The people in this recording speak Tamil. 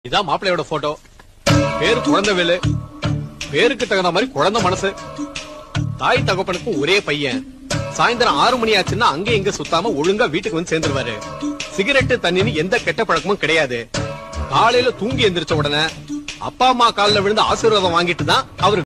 இதான் மாப்பிள்ளையோட போட்டோ. பேரு குழந்தைவேலு. பேருக்கு தகுந்த மாதிரி குழந்தை மனசு. தாய் தகப்பனுக்கு ஒரே பையன். சாயந்தரம் 6 மணி ஆச்சுன்னா அங்க எங்க சுத்தாம ஒழுங்கா வீட்டுக்கு வந்து சேர்ந்துருவாரு. சிகரெட்டு தண்ணின்னு எந்த கெட்ட பழக்கமும் கிடையாது. காலையில தூங்கி எந்திரிச்ச உடனே அப்பா அம்மா காலில் விழுந்து ஆசீர்வாதம் வாங்கிட்டு தான் அவரு